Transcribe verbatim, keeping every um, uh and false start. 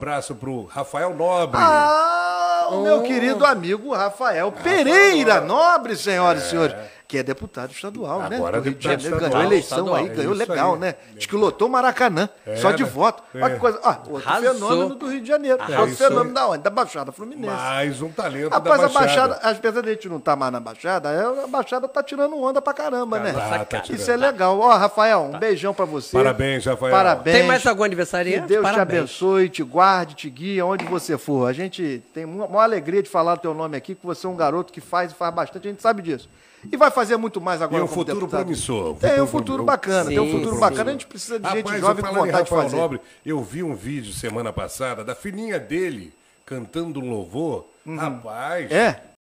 abraço pro Rafael Nobre. Ah, o meu querido amigo Rafael Pereira Nobre, senhoras e senhores. Que é deputado estadual, Agora né? Do Rio de deputado Janeiro, ganhou estadual, a eleição estadual. aí, ganhou É isso legal, aí. né? Diz que lotou o Maracanã, É, só de né? voto. Olha É. que coisa. Ah, outro Arrasou. fenômeno do Rio de Janeiro. É outro isso fenômeno aí. da onde? Da Baixada Fluminense. Mais um talento Rapaz, da a Baixada. Baixada, apesar de a gente não estar mais na Baixada, a Baixada tá tirando onda pra caramba, né? Tá, tá tirando. Isso é legal. Ó, Rafael, um beijão pra você. Parabéns, Rafael. Parabéns. Tem mais algum Que aniversariante? Deus te Parabéns. abençoe, te guarde, te guie aonde você for. A gente tem uma maior alegria de falar o teu nome aqui, que você é um garoto que faz e faz bastante, a gente sabe disso. E vai fazer muito mais agora Tem um como futuro deputado. promissor. Tem um Futuro futuro prom- bacana, tem um Sim, futuro sim. bacana. A gente precisa de gente Rapaz, jovem eu com falando em vontade de Rafael fazer. Nobre, eu vi um vídeo semana passada da filhinha dele cantando um louvor. Rapaz, É?